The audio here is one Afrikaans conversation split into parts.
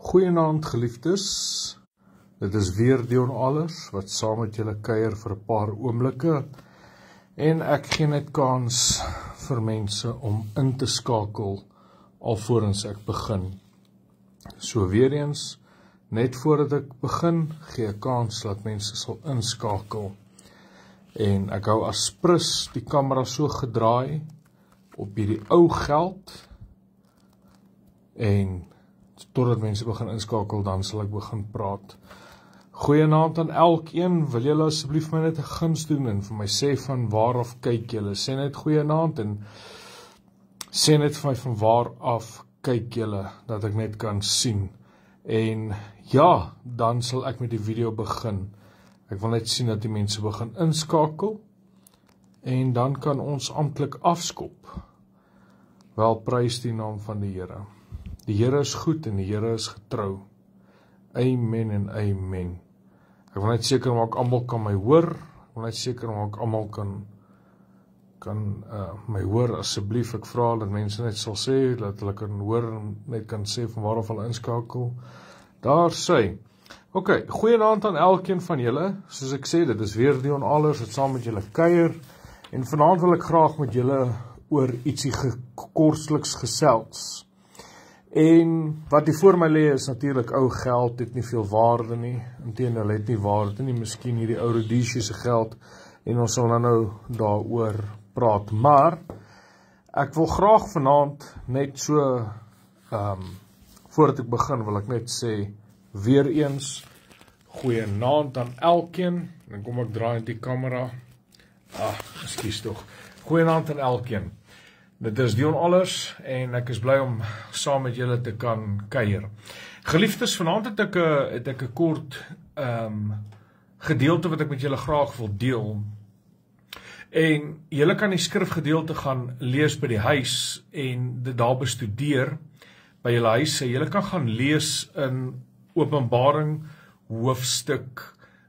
Goeienaand geliefdes, dit is weer Dion Allers wat saam met julle kuier vir 'n paar oomblikke en ek gee net kans vir mense om in te skakel alvorens ek begin. So weer eens, net voordat ek begin, gee ek kans dat mense sal inskakel. En ek hou as prins die kamera so gedraai op hierdie ou geld en totdat mense begin inskakel, dan sal ek begin praat. Goeienaand aan elkeen, wil julle asseblief my net 'n guns doen en vir my sê van waar af kyk julle. Sê net goeienaand en sê net vir my van waar af kyk julle, dat ek net kan sien. En ja, dan sal ek met die video begin. Ek wil net sien dat die mense begin inskakel en dan kan ons amptelik afskop. Wel, prys die naam van die Here. Die Here is goed en die Here is getrou. Amen en amen. Ek wil net seker maak almal kan my hoor. Ek wil net seker maak almal kan my hoor asseblief. Ek vra dat mense net sal sê dat hulle kan hoor en net kan sê van waar af hulle inskakel. Daar sê. OK, goeienaand aan elkeen van julle. Soos ek sê, dit is weer Dion Allers wat saam met julle kuier en vanaand wil ek graag met julle oor ietsie korseliks gesels. En wat hier voor my lê is natuurlik ou geld, het nie veel waarde nie. Inteendeel het nie waarde nie, miskien hierdie ou Rhodesiese geld en ons sal nou daaroor praat. Maar ek wil graag vanaand net so voordat ek begin wil ek net sê weer eens goeienaand aan elkeen. Dan kom ek draai in die kamera. Ekskuus tog. Goeienaand aan elkeen. Dit is Dion Allers en ek is bly om saam met julle te kan kuier. Geliefdes, vanaand het ek 'n kort gedeelte wat ek met julle graag wil deel. En julle kan die skrifgedeelte gaan lees by die huis en dit daar bestudeer by julle huise. Julle kan gaan lees in Openbaring hoofstuk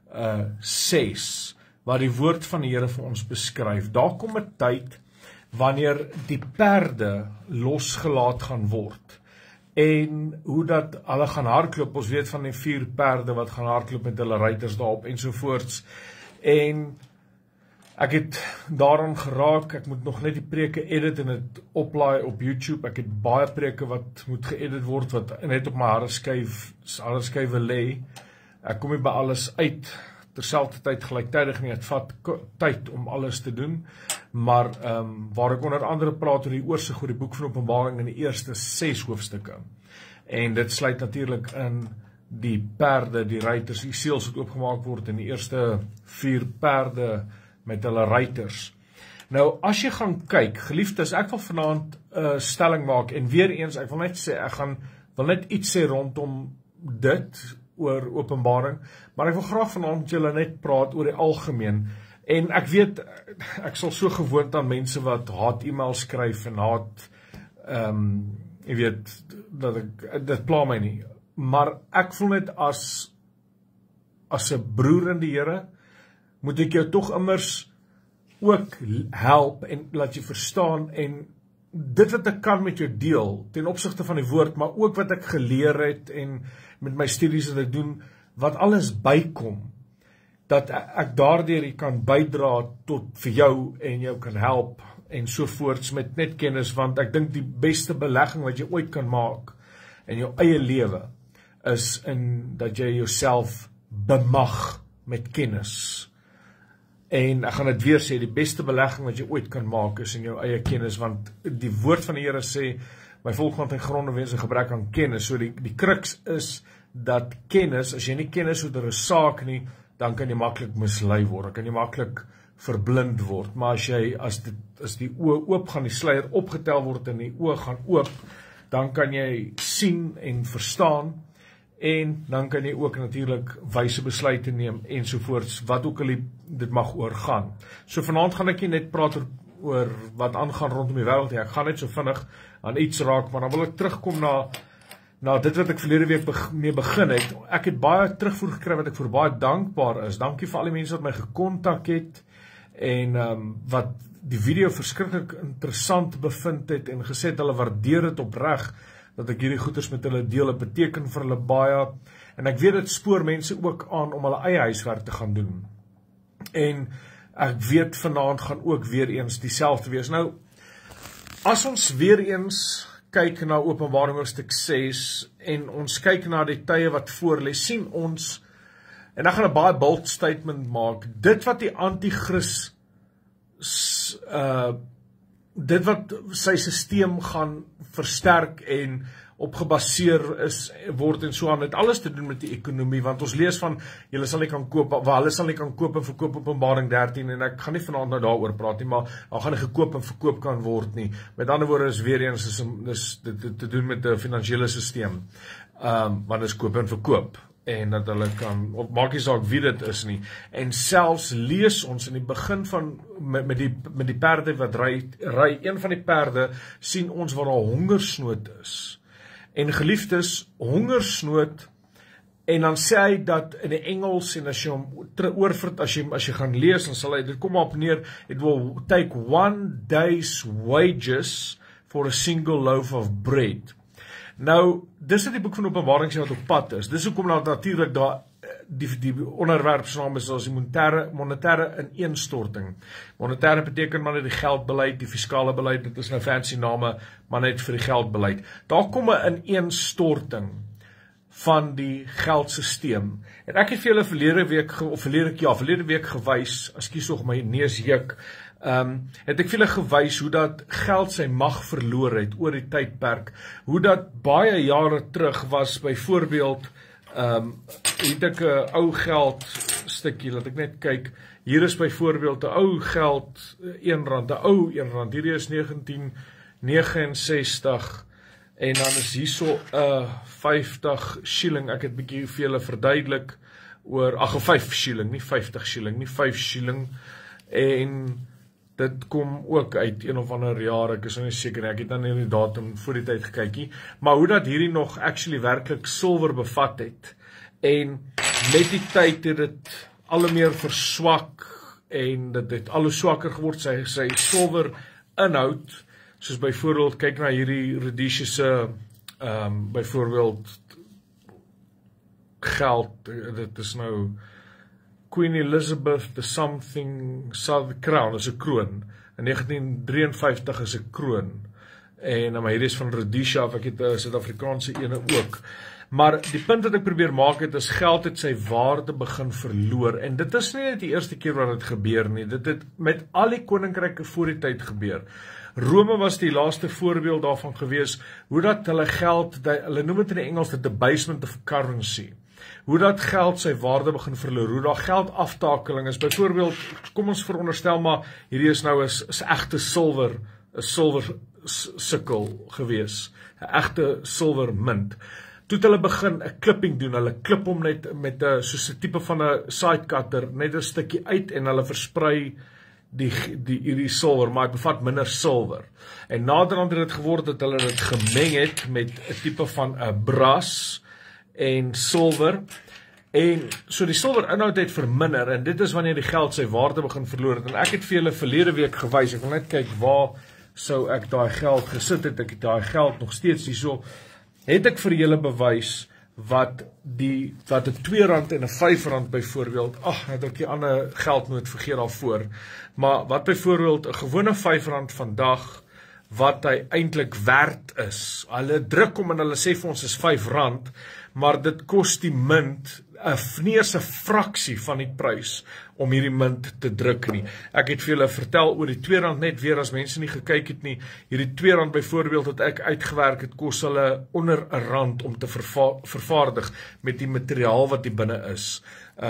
6 waar die woord van die Here vir ons beskryf. Daar kom 'n tyd wanneer die perde losgelaat gaan word en hoe dat hulle gaan hardloop. Ons weet van die 4 perde wat gaan hardloop met hulle ruiters daarop ensovoorts. En ek het daaraan geraak, ek moet nog net die preke edit en dit oplaai op YouTube. Ek het baie preke wat moet geëdit word wat net op my harde skywe lê. Ek kom nie by alles uit terselfdertyd gelyktydig nie. Dit vat tyd om alles te doen. Maar waar ek onder andere praat oor die oorsig oor die boek van Openbaring in die eerste 6 hoofstukke. En dit sluit natuurlik in die perde, die ruiters, die seels wat oopgemaak word in die eerste 4 perde met hulle ruiters. Nou, as jy gaan kyk, geliefdes, ek wil vanaand stelling maak en weer eens, ek wil net sê, wil net iets sê rondom dit oor Openbaring, maar ek wil graag vanaand met julle net praat oor die algemeen. En ek weet, ek sal so gewoond aan mense wat haat-e-mail skryf en jy weet, dit pla my nie. Maar ek voel net as 'n broer in die Here, moet ek jou tog immers ook help en laat jy verstaan en dit wat ek kan met jou deel, ten opsigte van die woord, maar ook wat ek geleer het en met my studies wat ek doen, wat alles bykom, dat ek daardeur kan bydra tot vir jou en jou kan help en sovoorts met net kennis, want ek dink die beste belegging wat jy ooit kan maak in jou eie lewe is in dat jy jouself bemag met kennis. En ek gaan dit weer sê, die beste belegging wat jy ooit kan maak is in jou eie kennis, want die woord van die Here sê, my volk gaan ten gronde weens 'n gebrek aan kennis. So die crux is dat kennis, as jy nie kennis oor 'n saak nie, dan kan jy maklik mislei word, dan kan jy maklik verblind word. Maar as die oë oop gaan, die sluier opgetel word en die oë gaan oop, dan kan jy sien en verstaan en dan kan jy ook natuurlik wyse besluite neem ensovoorts, wat ook al dit mag oorgaan. So vanaand gaan ek nie net praat oor wat aangaan rondom die wêreld nie, ek gaan net so vinnig aan iets raak, maar dan wil ek terugkom na dit wat ek verlede week mee begin het. Ek het baie terugvoer gekry wat ek vir baie dankbaar is. Dankie vir al die mense wat my gekontak het en wat die video verskriklik interessant bevind het en gesê het hulle waardeer dit opreg. dat ek hierdie goeders met hulle deel, het beteken vir hulle baie, en ek weet dit spoor mense ook aan om hulle eie huiswerk te gaan doen, en ek weet vanaand gaan ook weer eens dieselfde wees. Nou, as ons weer eens kyk na Openbaring hoofstuk 6, en ons kyk na die tye wat voorlê, sien ons, en ek gaan 'n baie bold statement maak, dit wat die anti-kris dit wat sy sisteem gaan versterk en opgebaseer word en so aan, het alles te doen met die ekonomie, want ons lees van, hulle sal nie kan koop en verkoop Openbaring 13, en ek gaan nie vanaand nou daaroor praat nie, maar daar gaan nie gekoop en verkoop kan word nie. Met ander woorde is weer eens te doen met die finansiële sisteem, want is koop en verkoop, en dat hulle kan, of maak nie saak wie dit is nie, en selfs lees ons in die begin van, met die perde wat ry, een van die perde, sien ons waar daar hongersnood is, en geliefdes, hongersnood, en dan sê hy dat in die Engels, en as jy hom oorvat, as jy gaan lees, dan sal hy, dit kom op neer, it will take 1 day's wages for a single loaf of bread. Nou, dis die boek van Openbaring wat op pad is. Dis hoekom natuurlik daar die onderwerpsnaam is as die monetaire ineenstorting. Monetaire beteken maar net die geldbeleid, die fiskale beleid, dit is nou fancy name, maar net vir die geldbeleid. Daar kom 'n ineenstorting van die geldsysteem. En ek het vir julle verlede week gewys, ekskuus tog my neus juk, het ek vir julle gewys hoe dat geld sy mag verloor het oor die tydperk, hoe dat baie jare terug was, byvoorbeeld, het ek 'n ou geld stukkie, laat ek net kyk, hier is byvoorbeeld 'n ou geld, R1, 'n ou R1, hierdie is 1969, en dan is hierso 50 shilling, ek het bietjie vir julle verduidelik oor, 5 shilling, nie 50 shilling, nie 5 shilling, en dit kom ook uit een of ander jaar, ek is nou nie seker, ek het dan nie die datum voor die tyd gekykie, maar hoe dat hierdie nog actually werklik silwer bevat het, en met die tyd het dit al meer verswak, en dit het al hoe swakker geword, sy silwer inhoud, soos byvoorbeeld, kyk na hierdie Rhodesiese, byvoorbeeld, geld, dit is nou, Queen Elizabeth, the something, crown, is 'n kroon, in 1953 is 'n kroon, en maar hierdie is van Rhodesia, of ek het 'n Suid-Afrikaanse ene ook, maar die punt wat ek probeer maak het, is geld het sy waarde begin verloor, en dit is nie net die eerste keer wat dit gebeur nie, dit het met al die koninkryke voor die tyd gebeur. Rome was die laaste voorbeeld daarvan gewees, hoe dat hulle geld, hulle noem dit in die Engels, the debasement of currency, hoe dat geld sy waarde begin verloor, hoe dat geldaftakeling is, byvoorbeeld, kom ons veronderstel maar, hierdie is nou is egte silwer, 'n silwer sikkel gewees, 'n egte silwer munt. Toe het hulle begin 'n clipping doen, hulle klip hom net met soos 'n tipe van 'n sidecutter, net 'n stukkie uit, en hulle versprei hierdie silwer, maar het bevat minder silwer. En naderhand het dit geword dat hulle dit gemeng het met 'n tipe van 'n bras en silwer, en so die silwer inhoud het verminder, en dit is wanneer die geld sy waarde begin verloor het, en ek het vir julle verlede week gewys, ek wil net kyk waar sou ek daai geld gesit het, ek het daai geld nog steeds hierso, het ek vir julle bewys, wat 'n R2 en 'n R5 byvoorbeeld, het ek die ander geldnoot vergeet daarvoor, maar wat byvoorbeeld 'n gewone R5 vandag, wat hy eintlik werd is, hulle druk om en hulle sê vir ons is R5, maar dit kos die munt, nie eens 'n fraksie van die prys, om hierdie munt te druk nie. Ek het vir julle vertel oor die R2 net weer, as mense nie gekyk het nie, hierdie R2 byvoorbeeld, wat ek uitgewerk het, kos hulle onder R1 om te vervaardig, met die materiaal wat hier binne is,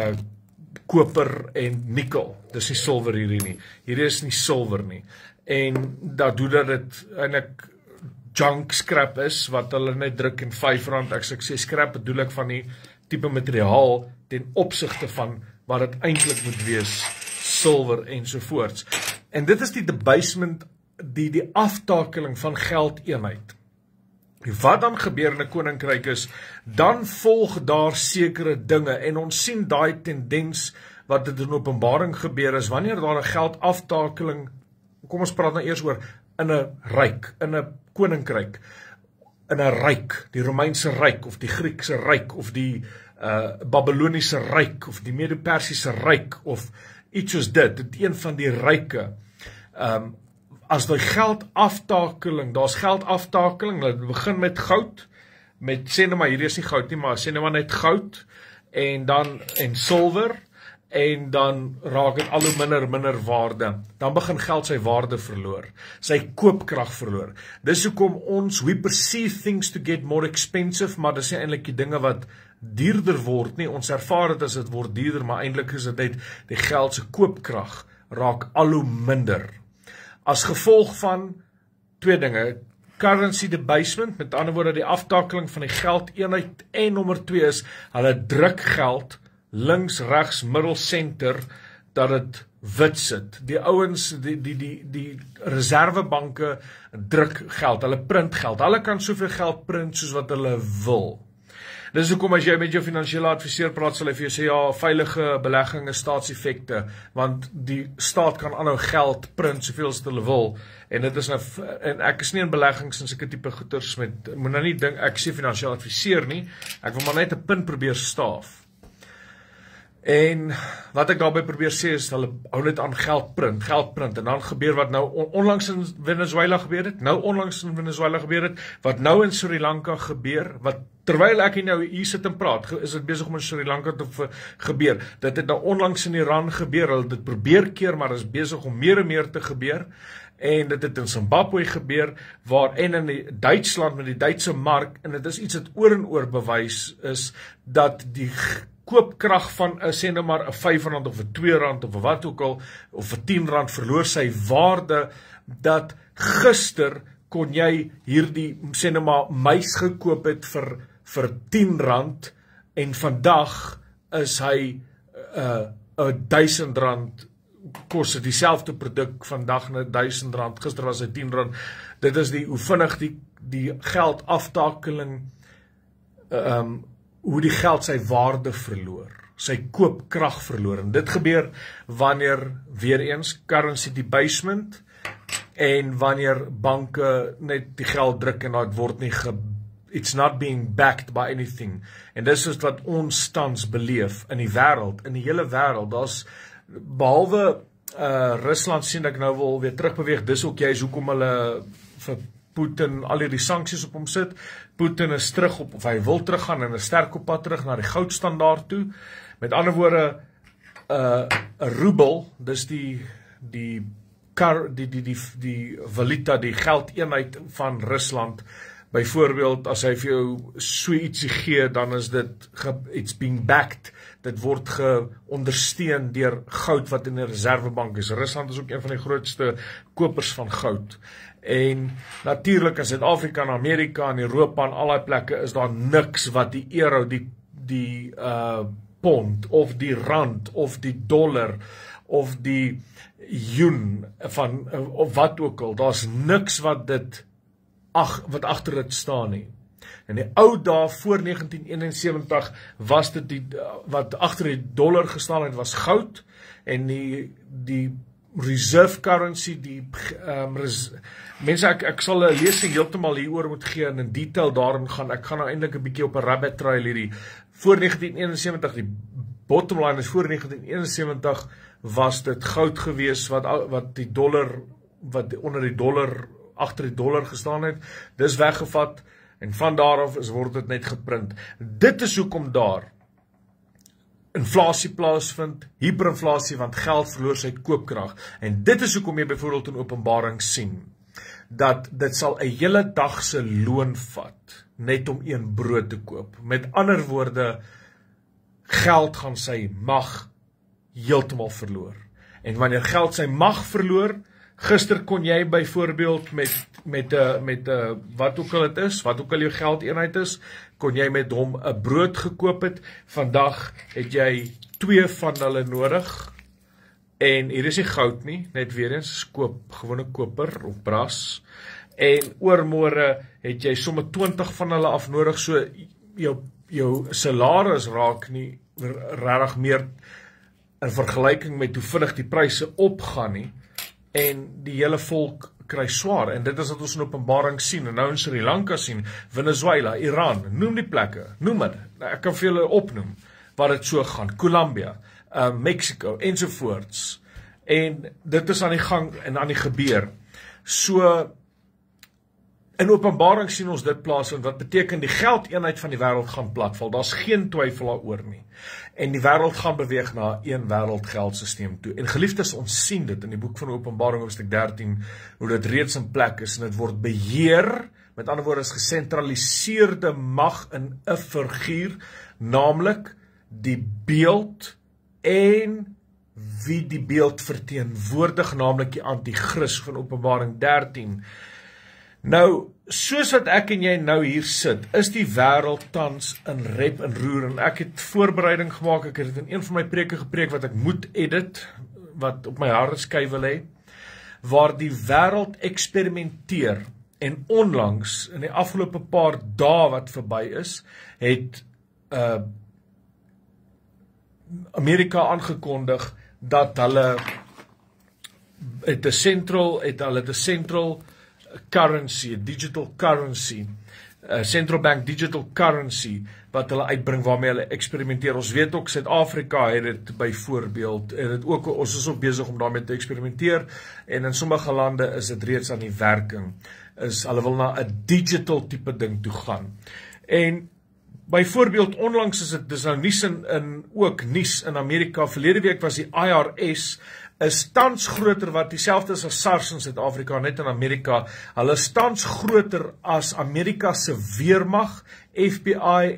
koper en nikkel, dis nie silwer hierdie nie, hierdie is nie silwer nie, en dat doe dat dit eintlik junk scrap is, wat hulle net druk in R5, ek sê scrap bedoel ek van die tipe materiaal, ten opsigte van wat dit eintlik moet wees, silwer ensovoorts. En dit is die debasement, die aftakeling van geldeenheid. Wat dan gebeur in 'n koninkryk is, dan volg daar sekere dinge, en ons sien daai tendens, wat dit in Openbaring gebeur is, wanneer daar 'n geldaftakeling, kom ons praat nou eers oor, in 'n ryk, in 'n koninkryk, in 'n ryk, die Romeinse ryk of die Griekse ryk of die Babyloniese ryk of die Medo-Persiese ryk of iets soos dit een van die ryke. As die geldaftakeling, daar's geldaftakeling, dit begin met goud, met sê nou maar hierdie is nie goud nie, maar sê nou maar net goud en silwer en dan raak dit al hoe minder waarde. Dan begin geld sy waarde verloor, sy koopkrag verloor. Dis hoekom we perceive things to get more expensive, maar dis nie eintlik die dinge wat duurder word nie. Ons ervaar dit as dit word duurder, maar eintlik is dit net die geld se koopkrag raak al hoe minder. As gevolg van twee dinge, currency debasement, met ander woorde die aftakeling van die geldeenheid, en nommer 2 is, hulle druk geld links, regs, middel, center, dat het wit sit. Die ouens, die reservebanke druk geld, hulle print geld, hulle kan soveel geld print soos wat hulle wil. Dis hoekom as jy met jou finansiële adviseur praat, sal hy vir jou sê, ja, veilige belegging is staatseffekte, want die staat kan aanhou geld print soveel as hulle wil, en dit is nou, en ek is nie in beleggings en sulke tipe goeters met, moet nou nie dink, ek sê finansiële adviseur nie, ek wil maar net 'n punt probeer staaf. En wat ek daarby probeer sê is, hulle hou net aan geld print, en dan gebeur wat nou onlangs in Venezuela gebeur het, wat nou in Sri Lanka gebeur, wat terwyl ek nou hier sit en praat, is dit besig om in Sri Lanka te gebeur. Dit het nou onlangs in Iran gebeur, hulle dit probeer keer, maar is besig om meer en meer te gebeur, en dit het in Zimbabwe gebeur, en in Duitsland met die Duitse mark, en dit is iets wat oor en oor bewys is, dat die koopkrag van, sê nou maar, 'n R5 of 'n R2 of wat ook al, of 'n R10 verloor sy waarde, dat gister kon jy hierdie, sê nou maar, muis gekoop het vir R10, en vandag is hy R1000 kos, dieselfde produk vandag R1000, gister was hy R10. Dit is hoe vinnig die geldaftakeling, hoe die geld sy waarde verloor, sy koopkrag verloor, en dit gebeur wanneer, weer eens, currency debasement, en wanneer banke net die geld druk, en dat word nie it's not being backed by anything, en dis is wat ons tans beleef, in die wêreld, in die hele wêreld, daar's, behalwe, Rusland sien ek nou wil weer terugbeweeg, dis ook juist hoekom hulle vir Putin al die sanksies op hom sit. Putin is terug op, of hy wil teruggaan en is sterk op pad terug na die goudstandaard toe. Met ander woorde, 'n roebel, dis die valuta, die geldeenheid van Rusland. Byvoorbeeld, as hy vir jou so ietsie gee, dan is dit, it's being backed, dit word geondersteun deur goud wat in die reservebank is. Rusland is ook een van die grootste kopers van goud. En natuurlik in Suid-Afrika en Amerika en Europa en al die plekke is daar niks wat die euro, die pond, of die rand, of die dollar, of die yuan, of wat ook al, daar's niks wat agter dit staan nie. In die ou dae voor 1971 was dit wat agter die dollar gestaan het, was goud, en die reserve currency, mense, ek sal 'n lesing heeltemal hieroor moet gee en in detail daarin gaan, ek gaan nou eintlik 'n bietjie op 'n rabbit trail hierdie, voor 1971, die bottom line is, voor 1971 was dit goud gewees, wat die dollar, wat onder die dollar, agter die dollar gestaan het, dis weggevat, en van daaraf word dit net geprint. Dit is hoekom daar inflasie plaasvind, hyperinflasie, want geld verloor sy koopkrag. En dit is hoekom jy byvoorbeeld in Openbaring sien, dat dit sal 'n hele dag se loon vat, net om een brood te koop. Met ander woorde, geld gaan sy mag heeltemal verloor. En wanneer geld sy mag verloor, gister kon jy byvoorbeeld met wat ook al dit is, wat ook al jou geldeenheid is, kon jy met hom 'n brood gekoop het. Vandag het jy 2 van hulle nodig, en hier is nie goud nie, net weer eens, gewone koper of bras, en oormôre het jy sommer 20 van hulle af nodig, so jou salaris raak nie regtig meer in vergelyking met hoe vinnig die pryse opgaan nie, en die hele volk kry swaar, en dit is wat ons in Openbaring sien, en nou in Sri Lanka sien, Venezuela, Iran, noem die plekke, noem het, ek kan vir julle opnoem, waar dit so gaan, Colombia, Mexico, ensovoorts, en dit is aan die gang en aan die gebeur. So, in Openbaring sien ons dit plaas, en wat beteken die geldeenheid van die wêreld gaan platval, daar's geen twyfel daaroor nie. En die wêreld gaan beweeg na een wêreldgeldsysteem toe. En geliefdes, ons sien dit in die boek van Openbaring hoofstuk 13, hoe dit reeds in plek is, en dit word beheer, met ander woorde is gesentraliseerde mag in 'n figuur, naamlik die beeld en wie die beeld verteenwoordig, naamlik die anti-kris van Openbaring 13. Nou, soos wat ek en jy nou hier sit, is die wêreld tans in rep en roer, en ek het voorbereiding gemaak, ek het dit in een van my preke gepreek, wat ek moet edit, wat op my harde skyf wil hê, waar die wêreld eksperimenteer, en onlangs, in die afgelope paar dae wat verby is, het Amerika aangekondig, dat hulle het 'n central currency, 'n digital currency, central bank digital currency, wat hulle uitbring, waarmee hulle eksperimenteer. Ons weet ook, Suid-Afrika het dit byvoorbeeld, ons is ook besig om daarmee te eksperimenteer, en in sommige lande is dit reeds aan die werking, hulle wil na 'n digital tipe ding toe gaan. En byvoorbeeld, onlangs is dit, dis nou nuus ook nuus in Amerika, verlede week was die IRS, is tans groter, wat dieselfde is as SARS in Suid-Afrika, net in Amerika, hulle is tans groter as Amerika se weermag, FBI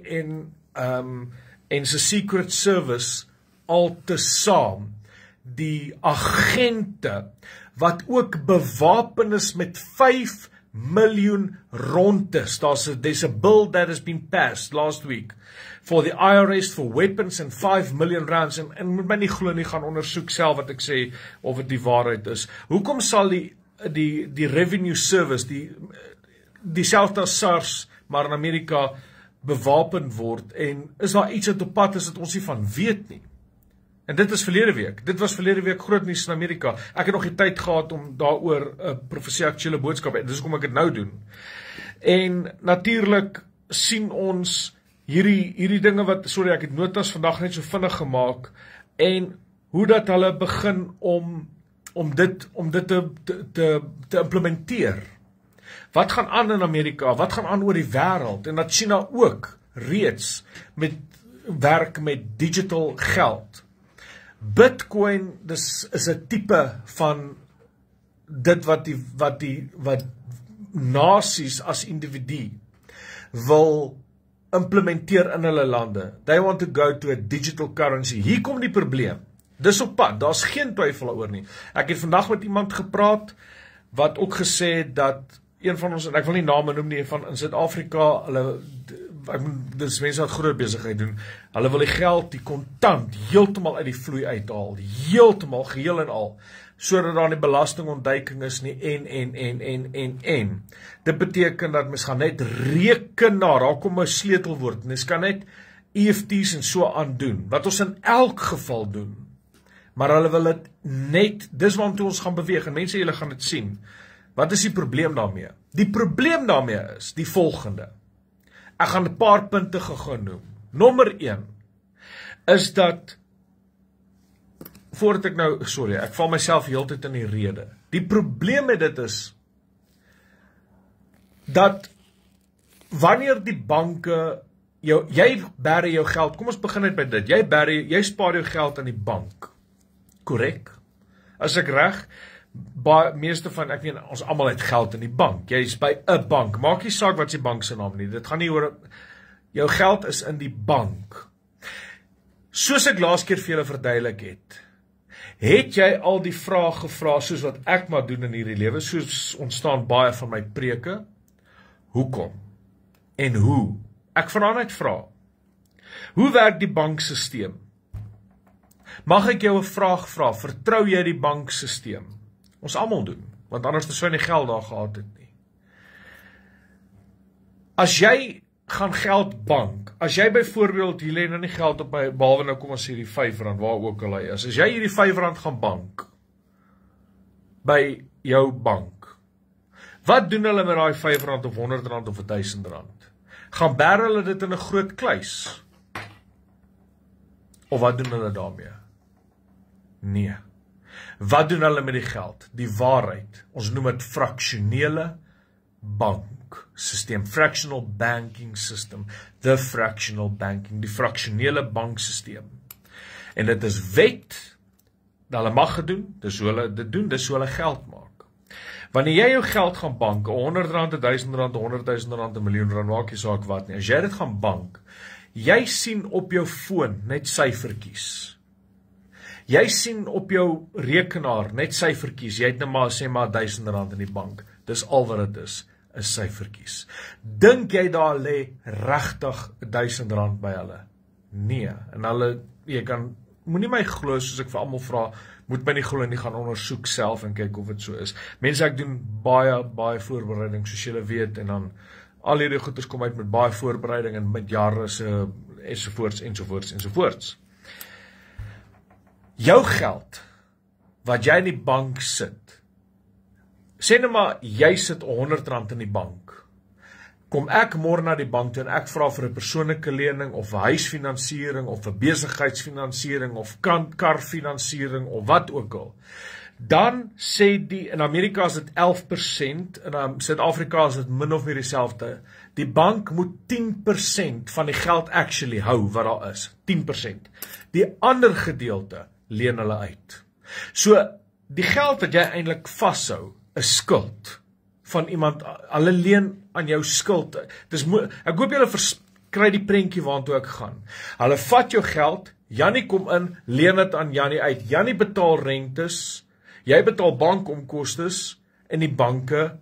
en se Secret Service, al tesaam, die agente, wat ook bewapen is met 5 miljoen rondes. There's a bill that has been passed last week for the IRS for weapons and 5 million rounds, en moet my nie glo nie, gaan ondersoek self wat ek sê, of het die waarheid is. Hoekom sal die Revenue Service, dieselfde as SARS, maar in Amerika bewapend word, en is daar iets wat op pad is, dat ons nie van weet nie? En dit is verlede week. Dit was verlede week groot nuus in Amerika. Ek het nog die tyd gehad om daaroor 'n profesie-aktuele boodskap, en dis hoekom ek dit nou doen. En natuurlik sien ons hierdie dinge wat, ek het notas vandag net so vinnig gemaak, en hoe dat hulle begin om dit te implementeer. Wat gaan aan in Amerika? Wat gaan aan oor die wêreld? En dat China ook reeds werk met digital geld. Bitcoin is 'n tipe van dit wat nasies as individu wil implementeer in hulle lande. They want to go to a digital currency. Hier kom die probleem. Dis op pad, daar's geen twyfel daaroor nie. Ek het vandag met iemand gepraat wat ook gesê het dat een van ons, en ek wil nie name noem nie, van in Suid-Afrika, dis mense wat groot besigheid doen, hulle wil die geld, die kontant, heeltemal uit die vloei uithaal, heeltemal, geheel en al, sodat daar nie belastingontduiking is nie, en. Dit beteken dat mens gaan net rekenaar, daar kom 'n sleutelwoord, mens kan net EFT's en so aan doen, wat ons in elk geval doen, maar hulle wil dit net, dis waartoe ons gaan beweeg, en mense, julle gaan dit sien. Wat is die probleem daarmee? Die probleem daarmee is die volgende. Ek gaan 'n paar punte gaan noem. Nommer 1 is dat, voordat ek nou, ek val myself heeltyd in die rede. Die probleem met dit is, dat wanneer die banke, jy berg jou geld, kom ons begin net by dit, jy spaar jou geld in die bank, korrek? As ek reg, meeste van, ek weet, ons almal het geld in die bank, jy is by 'n bank, maak nie saak wat is die bank se naam nie, dit gaan nie oor, jou geld is in die bank. Soos ek laas keer vir julle verduidelik het jy al die vrae gevra, soos wat ek maar doen in hierdie lewe, soos ontstaan baie van my preke, hoekom? En hoe? Ek vra net vra. Hoe werk die banksysteem? Mag ek jou 'n vraag vra, vertrou jy die banksysteem? Ons almal doen, want anders sou jy nie geld daar gehad het nie. As jy gaan geld bank, as jy byvoorbeeld, hier lê nou nie geld op my, behalwe nou kom ons sê die R5, waar ook al hy is, as jy hierdie R5 gaan bank, by jou bank, Wat doen hulle met daai R5 of R100 of R1000? Gaan bære hulle dit in 'n groot kluis? Of wat doen hulle daarmee? Nee. Wat doen hulle met die geld? Die waarheid. Ons noem dit fraksionele banksysteem, fractional banking system, the fractional banking, die fraksionele banksysteem. En dit is wet, hulle mag gedoen, dis hoe hulle dit doen, dis hoe hulle geld maak. Wanneer jy jou geld gaan bank, R100, R1000, R100.000, R1.000.000, maak nie saak wat nie. As jy dit gaan bank, jy sien op jou foon net syfertjies. Jy sien op jou rekenaar net syfertjies. Jy het nou maar sê maar R1000 in die bank. Dis al wat dit is syfertjies. Dink jy daar lê regtig R1000 by hulle? Nee. En hulle, jy kan moenie my glo soos ek vir almal vra, moet my nie glo nie, gaan ondersoek self en kyk of dit so is. Mense, ek doen baie voorbereiding, soos julle weet, en dan al hierdie goeders kom uit met baie voorbereiding en met jare se ensovoorts. Jou geld wat jy in die bank sit. Sê nou maar jy sit R100 in die bank. Kom ek môre na die bank toe en ek vra vir 'n persoonlike lening of 'n huisfinansiering of 'n besigheidsfinansiering of karfinansiering of wat ook al. Dan sê die, in Amerika is dit 11%, in Suid-Afrika is dit min of meer dieselfde. Die bank moet 10% van die geld actually hou wat daar is. 10%. Die ander gedeelte leen hulle uit. So, die geld wat jy eintlik vashou, is skuld van iemand, hulle leen aan jou skuld. Ek hoop julle kry die prentjie waartoe ek gaan. Hulle vat jou geld, Jannie kom in, leen dit aan Jannie uit. Jannie betaal rentes, jy betaal bankomkostes en die banke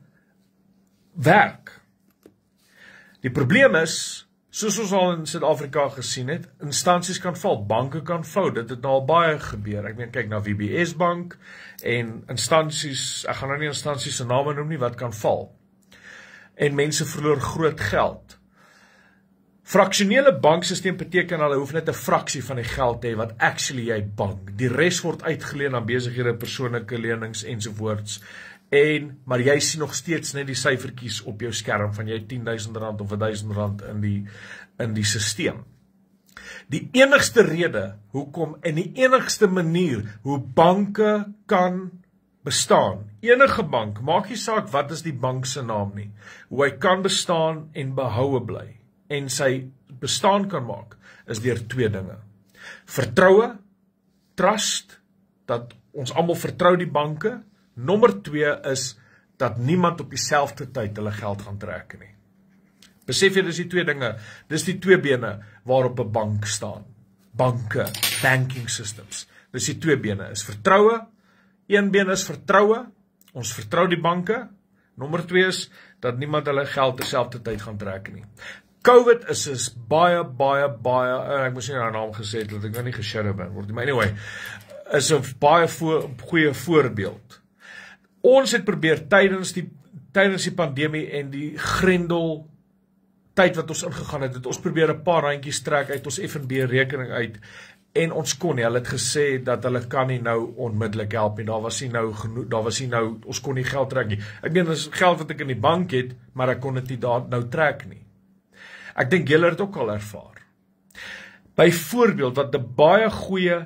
werk. Die probleem is, soos ons al in Suid-Afrika gesien het, instansies kan val, banke kan fout, dit het nou al baie gebeur. Ek meen, kyk na WBS Bank en instansies, ek gaan nou nie instansies se name noem nie, wat kan val. En mense verloor groot geld. Fraksionele banksysteem beteken hulle hoef net 'n fraksie van die geld te hê wat actually jy bank. Die res word uitgeleen aan besighede, persoonlike lenings ensovoorts. Maar jy sien nog steeds net die syfertjies op jou skerm van jy R10.000 of R1.000 in die sisteem. Die enigste rede hoekom en die enigste manier hoe banke kan bestaan, enige bank, maak nie saak wat is die bank se naam nie, hoe hy kan bestaan en behoue bly en sy bestaan kan maak, is deur twee dinge. Vertroue, trust, dat ons almal vertrou die banke. Nommer 2 is dat niemand op dieselfde tyd hulle geld gaan trek nie. Besef jy, dis die twee dinge, dis die twee bene waarop 'n bank staan. Banke, banking systems. Dis die twee bene, is vertroue. Een been is vertroue, ons vertrou die banke. Nommer 2 is dat niemand hulle geld terselfde tyd gaan trek nie. COVID is baie, ek moes nie haar naam gesê het, dat ek nou nie geshadow ben word, maar anyway, is 'n baie goeie voorbeeld. Ons het probeer tydens die pandemie en die grendel tyd wat ons ingegaan het, ons probeer 'n paar randjies trek uit ons FNB rekening uit, en ons kon nie, hulle het gesê dat hulle kan nie nou onmiddellik help nie, daar was nie nou, ons kon nie geld trek nie. Ek meen, dis geld wat ek in die bank het, maar ek kon dit nie daar nou trek nie. Ek dink julle het ook al ervaar. Byvoorbeeld, wat 'n baie goeie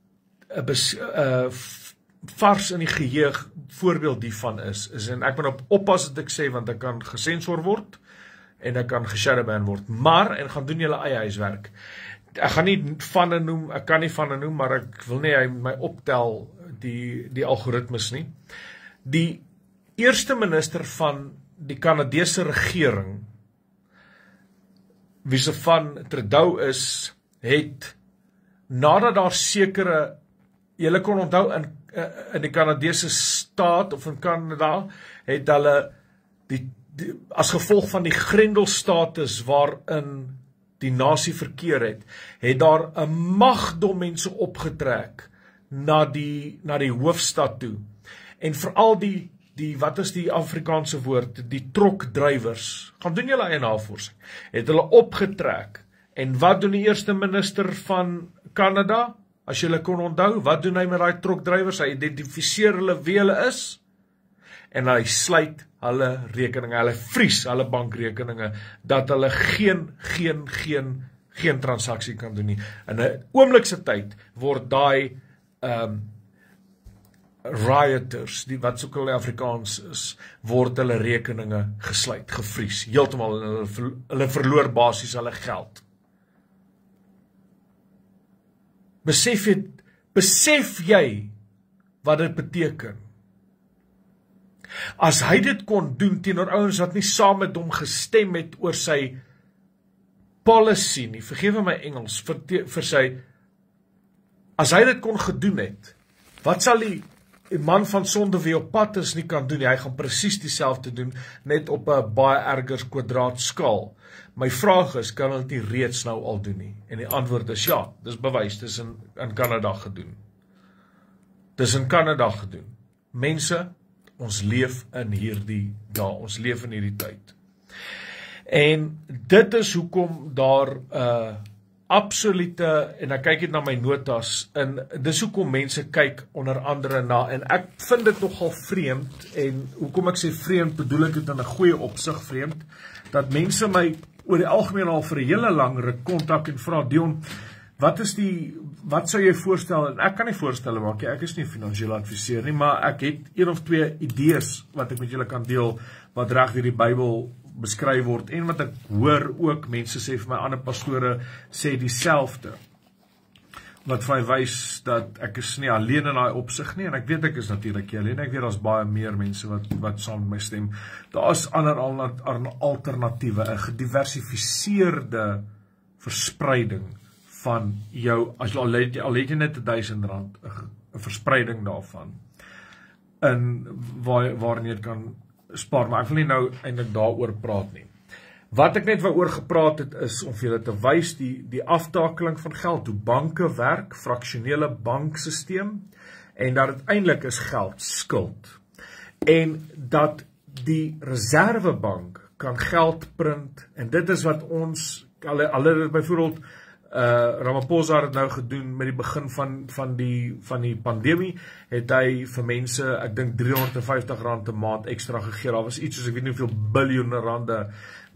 vars in die geheue voorbeeld hiervan is, en ek moet oppas wat ek sê, want ek kan gesensor word, en ek kan geshadowban word, maar, en gaan doen julle eie huiswerk. Ek gaan nie vanne noem, ek kan nie vanne noem, maar ek wil nie hy my optel die algoritmes nie. Die eerste minister van die Kanadese regering, wie se van Trudeau is, het, nadat daar sekere, julle kon onthou in die Kanadese staat, of in Kanada, het hulle, as gevolg van die grendelstatus waarin die nasie verkeer het daar 'n magdom mense opgetrek na die hoofstad toe. En veral wat is die Afrikaanse woord, die trokdrywers, gaan doen julle eie navorsing, het hulle opgetrek. En wat doen die eerste minister van Kanada? As julle kon onthou, wat doen hy met daai trokdrywers? Hy identifiseer hulle wie hulle is, en hy sluit hulle rekeninge, hulle vries hulle bankrekeninge, dat hulle geen transaksie kan doen nie. In 'n oomblikse tyd word daai rioters, wat ook al in Afrikaans is, word hulle rekeninge gesluit, gevries, heeltemal, hulle verloor basies hulle geld. Besef jy wat dit beteken? As hy dit kon doen teenoor ouens wat nie saam met hom gestem het oor sy policy nie, vergewe my Engels, vir sy, as hy dit kon gedoen het, wat sal die man van sonde wie op pad is nie kan doen nie? Hy gaan presies dieselfde doen, net op 'n baie erger kwadraatskaal. My vraag is, kan hulle dit reeds nou al doen nie? En die antwoord is ja, dis bewys, dis in Kanada gedoen. Dis in Kanada gedoen. Mense, ons leef in hierdie dae, ons leef in hierdie tyd. En dit is hoekom daar absolute, en ek kyk net na my notas, en dis hoekom mense kyk onder andere na, en ek vind dit nogal vreemd, en hoekom ek sê vreemd, bedoel ek dit in 'n goeie opsig vreemd, dat mense my oor die algemeen al vir 'n hele lang ruk kontak en vra, Dion, wat sou jy voorstel, en ek kan nie voorstelle maak, ek is nie 'n finansiële adviseur nie, maar ek het 1 of 2 idees wat ek met julle kan deel, wat reg deur die Bybel beskryf word, en wat ek hoor ook, mense sê vir my, ander pastore sê dieselfde, wat vir my wys dat ek is nie alleen in daai opsig nie, en ek weet ek is natuurlik nie alleen, ek weet daar's baie meer mense wat saam met my stem, daar is ander alternatiewe, 'n gediversifiseerde verspreiding van jou, as al het jy net R1000, 'n verspreiding daarvan, in waarin jy kan spaar, maar ek wil nie nou eintlik daaroor praat nie. Wat ek net oor gepraat het, is om vir julle te wys die aftakeling van geld, hoe banke werk, fraksionele banksysteem, en dat het eintlik is geld, skuld. En dat die reservebank kan geld print, en dit is wat ons, hulle byvoorbeeld, Ramaphosa het nou gedoen met die begin van die pandemie, het hy vir mense, ek dink R350 'n maand ekstra gegee. Daar was iets soos, ek weet nie hoeveel biljoene rande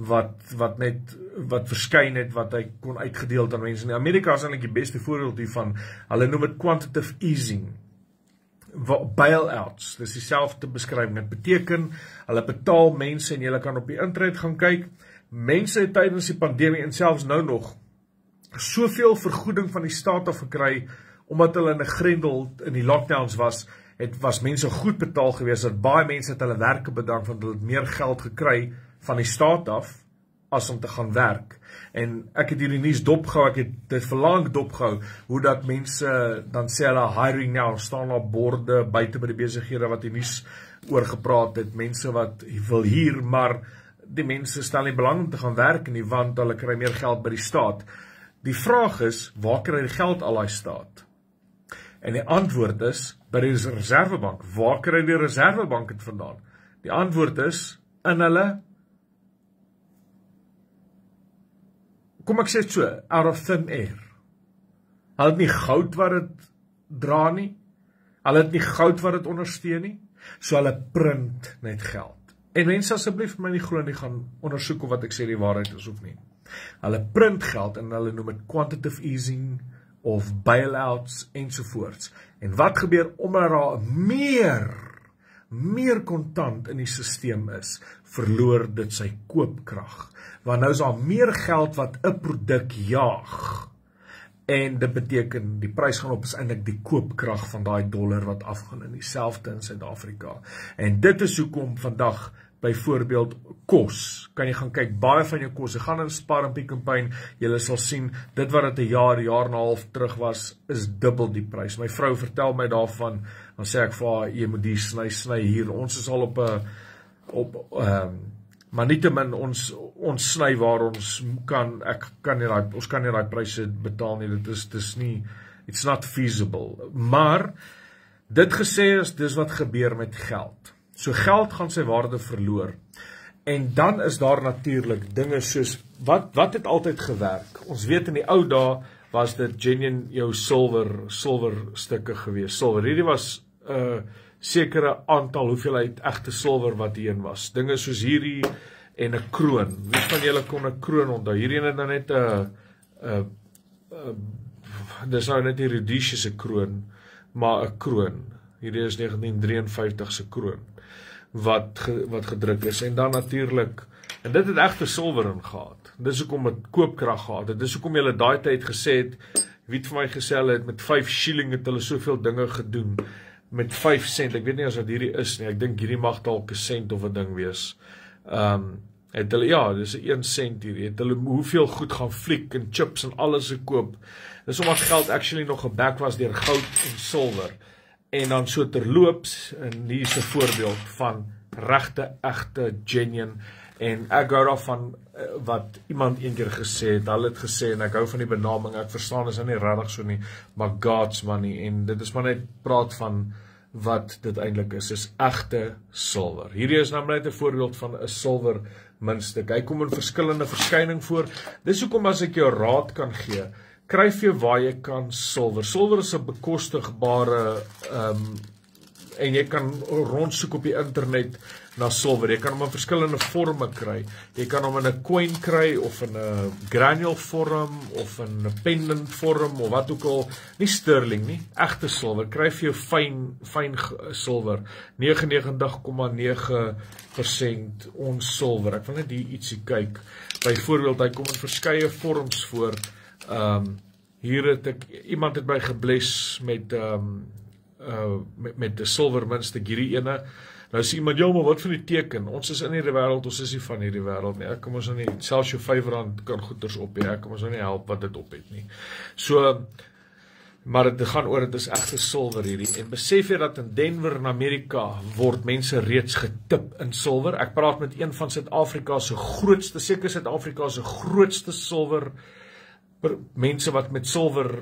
wat verskyn het, wat hy kon uitgedeel aan mense. In Amerika is eintlik die beste voorbeeld hiervan. Hulle noem dit quantitative easing, bailouts, dis dieselfde beskrywing. Dit beteken, hulle betaal mense, en julle kan op die internet gaan kyk, mense het tydens die pandemie, en selfs nou nog, soveel vergoeding van die staat af gekry, omdat hulle in 'n grendel in die lockdowns was mense goed betaal gewees, dat baie mense het hulle werke bedank, want hulle het meer geld gekry van die staat af, as om te gaan werk. En ek het hierdie nuus dopgehou, ek het dit verlang dopgehou, hoe dat mense, dan sê hulle hiring now, staan daar borde buite by die besighede wat die nuus oor gepraat het, mense wat wil hier, maar die mense stel nie belang om te gaan werk nie, want hulle kry meer geld by die staat. Die vraag is, waar kry die geld al die staat? En die antwoord is, by die reservebank. Waar kry die reservebank het vandaan? Die antwoord is, in hulle, kom ek sê het so, out of thin air. Hulle het nie goud wat het dra nie, hulle het nie goud wat het ondersteun nie, so hulle print net geld. En mense asseblief my nie glo nie, gaan ondersoek of wat ek sê die waarheid is of nie. Hulle print geld, en hulle noem het quantitative easing, of bailouts, ensovoorts. En wat gebeur, omdat daar meer kontant in die systeem is, verloor dit sy koopkrag. Want nou is daar meer geld wat 'n produk jaag. En dit beteken, die prys gaan op, is eintlik die koopkrag van daai dollar wat afgaan, in dieselfde in Suid-Afrika. En dit is hoekom vandag, byvoorbeeld kos, kan jy gaan kyk, baie van jou kos, jy gaan in Spar en Pick n Pay, jy sal sien, dit wat het 'n jaar en 'n half terug was, is dubbel die prys. My vrou vertel my daarvan, dan sê ek vir haar, jy moet die sny hier, ons is al maar nietemin, ons sny waar ons kan, ons kan nie daai pryse betaal nie, dit is nie, it's not feasible. Maar, dit gesê is, dis wat gebeur met geld. So geld gaan sy waarde verloor. En dan is daar natuurlik dinge soos, wat het altyd gewerk? Ons weet in die ou dae was dit genuine jou silwer stukke gewees. Silwer, hierdie was sekere aantal hoeveelheid egte silwer wat hierin was. Dinge soos hierdie en 'n kroon. Wie van julle kon 'n kroon onthou? Hierdie het nou net 'n dis nou net die Rhodesiese kroon, maar 'n kroon. Hierdie is 1953 se kroon wat gedruk is. En dan natuurlik, en dit het egte silwer in gehad. Dis hoekom dit koopkrag gehad het. Dis hoekom hulle daai tyd gesê het, wie het vir my gesê hulle het met 5 shilling het hulle soveel dinge gedoen. Met 5 sent, ek weet nie as wat hierdie is nie, ek dink hierdie mag dalk 'n sent of 'n ding wees. Het hulle, ja, dis 'n 1 sent hierdie, het hulle hoeveel goed gaan fliek en chips en alles gekoop. Dis omdat geld actually nog gebak was deur goud en silwer. En dan so terloops, en hier is 'n voorbeeld van regte, egte, genuine, en ek hou daarvan wat iemand eendag gesê het, hulle het gesê, en ek hou van die benaming, ek verstaan is nie regtig so nie, maar God's money, en dit is maar net praat van wat dit eintlik is egte silwer. Hierdie is nou net 'n voorbeeld van 'n silwer muntstuk. Hy kom in verskillende verskyning voor. Dis hoekom as ek jou raad kan gee, kry vir jou waar jy kan silwer. Silwer is 'n bekostigbare en jy kan rondsoek op die internet na silwer. Jy kan hom in verskillende vorme kry. Jy kan hom in 'n coin kry of in 'n granule vorm of in 'n pendant vorm of wat ook al. Nie sterling nie, egte silwer. Kry vir jou fyn silwer. 99,9% ons silwer. Ek wil net hier ietsie kyk. Byvoorbeeld, hy kom in verskeie vorms voor. Hier het ek, iemand het my gebless met 'n silwer muntstuk, hierdie ene. Nou sê iemand, ja, maar wat van die teken? Ons is in hierdie wêreld, ons is nie van hierdie wêreld nie. Ek kan ons nou nie, selfs jou R5 kan goeders op hê, ek kan ons nou nie help wat dit op het nie. So, maar dit gaan oor, dit is egte silwer hierdie. En besef jy dat in Denver in Amerika word mense reeds getip in silwer. Ek praat met een van Suid-Afrika se grootste, seker Suid-Afrika se grootste silwer mense wat met silwer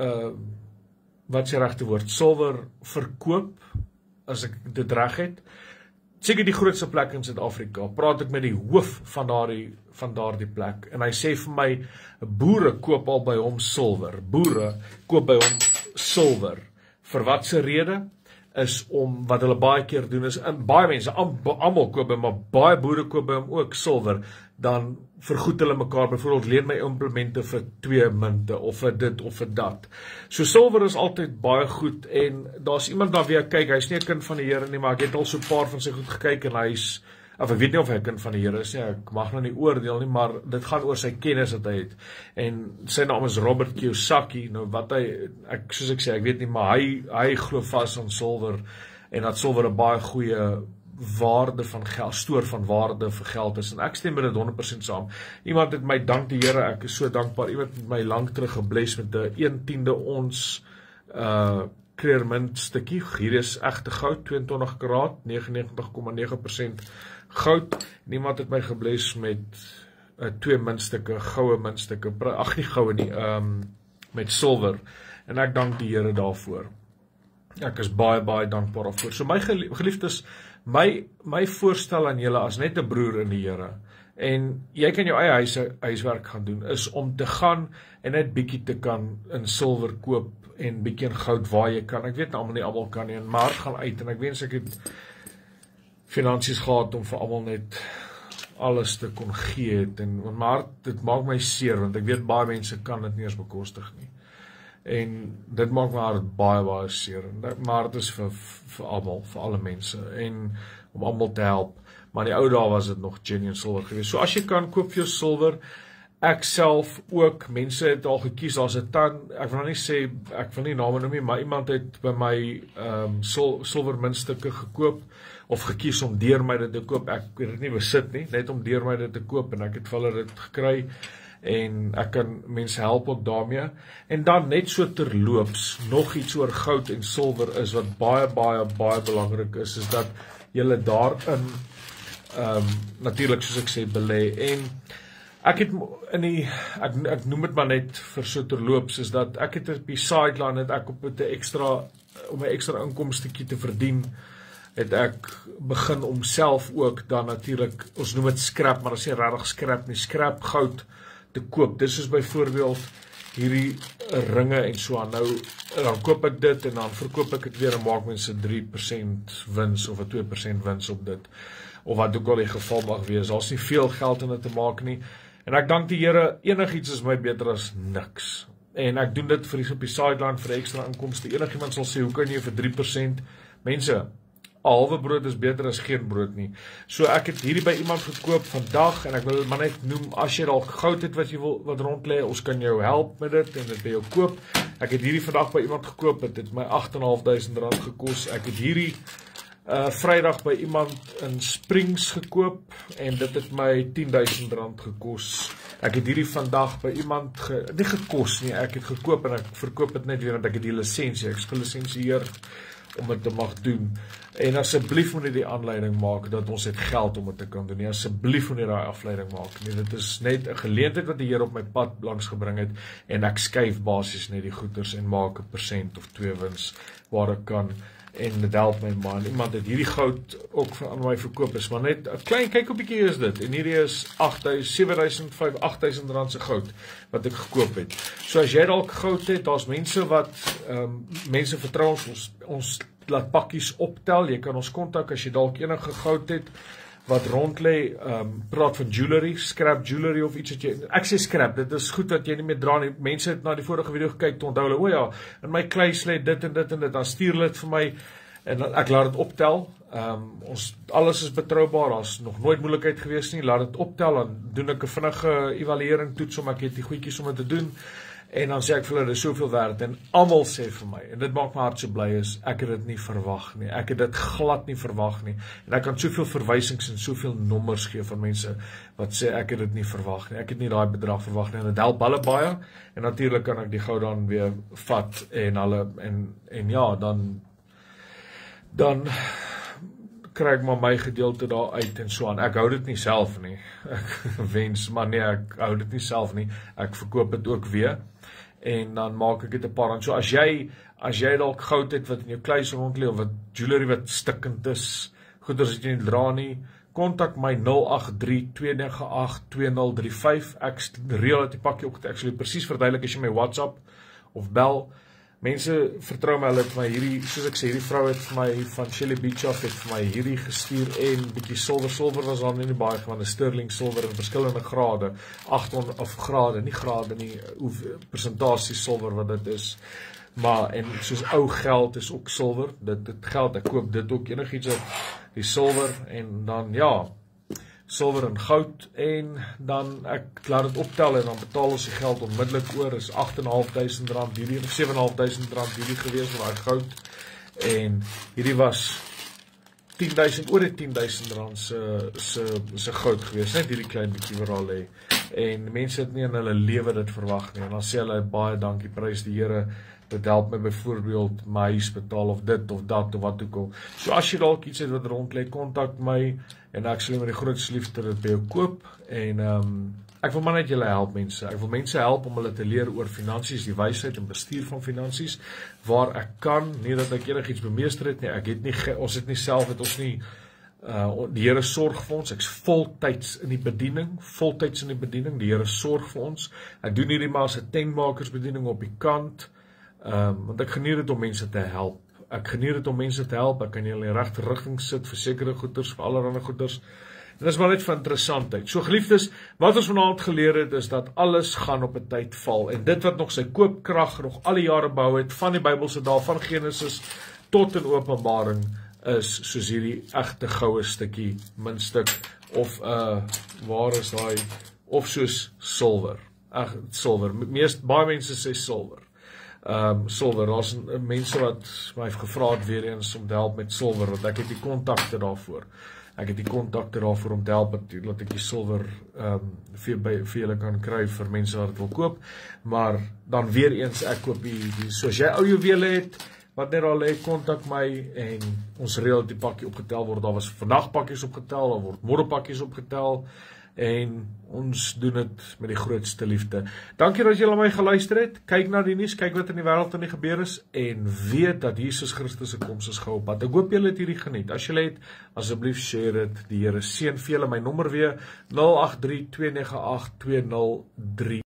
wat is die regte woord, silwer verkoop, as ek dit reg het, seker die grootste plek in Suid-Afrika, praat ek met die hoof van daardie plek, en hy sê vir my, boere koop al by hom silwer, boere koop by hom silwer, vir wat se rede, is om, wat hulle baie keer doen, is, en baie mense, almal koop by hom, maar baie boere koop by hom ook silwer, dan vergoed hulle mekaar, byvoorbeeld leen my implemente vir 2 munte, of vir dit, of vir dat. So silwer is altyd baie goed, en daar's iemand daar wie ek kyk, hy is nie 'n kind van die Here nie, maar ek het al so 'n paar van sy goed gekyk, en hy is, of ek weet nie of hy 'n kind van die Here is nie, ek mag nou nie oordeel nie, maar dit gaan oor sy kennis wat hy het, en sy naam is Robert Kiyosaki, nou wat hy, soos ek sê, ek weet nie, maar hy glo vas aan silwer, en dat silwer 'n baie goeie waarde van geld, stoor van waarde vir geld is, en ek stem met dit 100% saam. Iemand het my, dank die Here, ek is so dankbaar, iemand het my lang terug gebless met 'n 1/10 ons clear mint stukkie, hier is egte goud, 22 karaat, 99,9% goud, en iemand het my gebless met 2 muntstukke, goue muntstukke, ag nie goue nie, met silwer, en ek dank die Here daarvoor. Ek is baie, baie dankbaar daarvoor. So my geliefdes, my voorstel aan julle as net 'n broer in die Here, en jy kan jou eie huiswerk gaan doen, is om te gaan en net bietjie te kan in silwer koop en bietjie in goud waar jy kan. Ek weet nie almal kan nie, en maar gaan uit, en ek wens ek het finansies gehad om vir almal net alles te kon gee het, maar dit maak my seer, want ek weet baie mense kan dit nie eens bekostig nie. En dit maak my hart baie, baie seer, maar dit is vir almal, vir alle mense, en om almal te help, maar in die ou dae was dit nog genuine silwer geweest. So as jy kan, koop vir jou silwer. Ek self ook, mense het al gekies, daar's 'n ek wil nie sê, ek wil nie name noem nie, maar iemand het by my silwer muntstukke gekoop, of gekies om deur my dit te koop. Ek het dit nie besit nie, net om deur my dit te koop, en ek het vir hulle dit gekry, en ek kan mense help ook daarmee. En dan net so terloops, nog iets oor goud en silwer is, wat baie, baie, baie belangrik is dat julle daarin, natuurlik soos ek sê, belê, en ek het ek noem dit maar net vir so terloops, is dat ek het op die sideline, het ek op 'n om 'n ekstra inkomstetjie te verdien, het ek begin om self ook dan natuurlik, ons noem dit scrap, maar as jy regtig scrap nie, scrap goud te koop. Dis is byvoorbeeld hierdie ringe en so aan. Nou, dan koop ek dit en dan verkoop ek dit weer en maak mense 3% wins of 'n 2% wins op dit. Of wat ook al die geval mag wees. Daar's nie veel geld in dit te maak nie. En ek dank die Here, enigiets is my beter as niks. En ek doen dit vir op die sideline vir ekstra inkomste. Enigiemand sal sê, hoe kan jy vir 3%? Mense, 'n halwe brood is beter as geen brood nie. So ek het hierdie by iemand gekoop vandag en ek wil maar net noem, as jy dalk goud het wat rond lê, ons kan jou help met dit en dit by jou koop. Ek het hierdie vandag by iemand gekoop, dit het my R8.500 gekos. Ek het hierdie Vrydag by iemand in Springs gekoop en dit het my R10.000 gekos. Ek het hierdie vandag by iemand nie gekos nie, ek het gekoop en ek verkoop dit net weer want ek het die lisensie, ek is gelisensieer om dit te mag doen. En asseblief moet jy die aanleiding maak dat ons het geld om dit te kan doen nie. Asseblief moet jy daai afleiding maak nie. Dit is net 'n geleentheid wat die Here op my pad langs gebring het en ek skuif basies net die goeders en maak 1% of 2 wins waar ek kan. En dit help my man. Iemand het hierdie goud ook aan my verkoop. Is maar net 'n klein kyk op bietjie is dit. En hierdie is 8.000 rand se goud wat ek gekoop het. So as jy dalk goud het, daar's mense wat mense vertrou ons laat pakkies optel. Jy kan ons kontak as jy dalk enige goud het wat rond lê, praat van jewelry, scrap jewelry of iets wat jy, ek sê scrap, dit is goed dat jy nie meer dra nie. Mense het na die vorige video gekyk, te onthou hulle, o ja, in my kluis lê dit en dit en dit, dan stuur hulle dit vir my en ek laat dit optel. Alles is betroubaar, daar's nog nooit moeilikheid gewees nie. Laat dit optel, dan doen ek 'n vinnige evaluering toets om ek het die goedjies om dit te doen. En dan sê ek vir hulle, dit is soveel werd, en almal sê vir my, en dit maak my hart so bly is, ek het dit nie verwag nie, ek het dit glad nie verwag nie, en ek kan soveel verwysings en soveel nommers gee van mense, wat sê ek het dit nie verwag nie, ek het nie daai bedrag verwag nie, en dit help hulle baie, en natuurlik kan ek die goud dan weer vat, en hulle, en ja, dan kry ek maar my gedeelte daar uit en so aan. Ek hou dit nie self nie. Ek wens, maar nee, ek hou dit nie self nie. Ek verkoop dit ook weer. En dan maak ek dit 'n paar rand. So as jy dalk goud het wat in jou kluis rond lê of wat jewelry wat stikkend is, goeders wat jy nie dra nie, kontak my 083-298-2035. Ek reël dit die pakkie op. Ek sal dit presies verduidelik as jy my WhatsApp of bel. Mense vertrou my, hulle het my hierdie, soos ek sê, hierdie vrou het vir my van Shelly Beach af, het vir my hierdie gestuur en bietjie silver was daar nie baie van, 'n sterling silver in verskillende grade, 800 of grade, nie grade nie, persentasie silver wat dit is, maar, en soos ou geld is ook silver, dit geld, ek koop dit ook, enigiets op die silver, en dan, ja, silver en goud, en dan ek laat dit optel en dan betaal ons die geld onmiddellik oor, is R8.500 hierdie, of R7.500 hierdie gewees vir daai goud, en hierdie was oor die R10.000 se goud gewees, net hierdie klein bietjie waar al lê, en mense het nie in hulle lewe dit verwag nie, en dan sê hulle baie dankie, prys die Here, dit help my byvoorbeeld my huis betaal of dit of dat of wat ook al. So as jy dalk iets het wat rond lê, kontak my en ek sal met die grootste liefde dit by jou koop en ek wil maar net julle help mense. Ek wil mense help om hulle te leer oor finansies, die wysheid en bestuur van finansies waar ek kan, nie dat ek enigiets bemeester het nie. Ek het nie ons het nie self het ons nie die Here sorg vir ons. Ek's voltyds in die bediening, die Here sorg vir ons. Ek doen hierdie maar as 'n tentmakersbediening op die kant. Want ek geniet dit om mense te help. Ek kan julle in die regte rigting sit vir sekere goeders, vir allerlei goeders. En dit is maar net van interessantheid. So geliefdes, wat ons vanaand geleer het is dat alles gaan op 'n tyd val. En dit wat nog sy koopkrag nog al die jare bou het, van die Bybelse daal, van Genesis tot in Openbaring, is soos hierdie egte goue stukkie, muntstuk, of waar is daai, of soos silwer. Silwer. Baie mense sê silwer. Silwer, daar's mense wat my gevra het weer eens om te help met silwer, want ek het die kontakte daarvoor. Om te help dat ek die silwer vir julle kan kry vir mense wat dit wil koop. Maar dan weer eens, ek koop so as jy ou juwele het, wat net al lê, kontak my en ons reël die pakkie opgetel word. Daar was vandag pakkies opgetel, daar word môre pakkies opgetel. En ons doen dit met die grootste liefde. Dankie dat julle my geluister het. Kyk na die nuus, kyk wat in die wêreld aan die gebeur is en weet dat Jesus Christus se koms is gou op pad. Ek hoop julle het hierdie geniet. As julle het, asseblief share dit. Die Here seën vir julle. My nommer weer 083 298 203